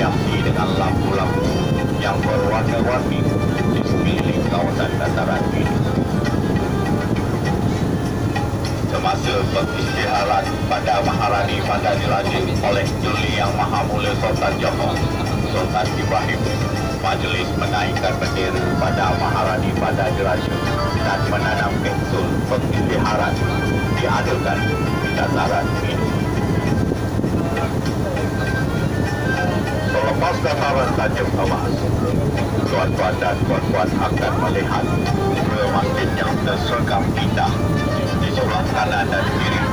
dihiasi dengan lampu-lampu yang berwarna-warni di sekeliling kawasan dataran ini. Semasa pengisytiharan pada Maharani Bandar Diraja oleh Duli Yang Maha Mulia Sultan Johor, Sultan Ibrahim, majlis menaikkan bendera pada Maharani Bandar Diraja dan menanam kapsul pengisytiharan diadakan di dataran ini. Selepas dataran Tanjung Emas, tuan-tuan dan puan-puan akan melihat dua masjid yang tersergap indah di sebelah kanan dan kiri